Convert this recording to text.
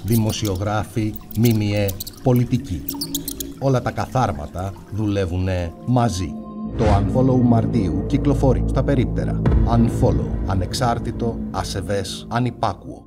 δημοσιογράφοι, ΜΜΕ, πολιτικοί. Όλα τα καθάρματα δουλεύουν μαζί. Το Unfollow Μαρτίου κυκλοφορεί στα περίπτερα. Unfollow, ανεξάρτητο, ασεβές, ανυπάκουο.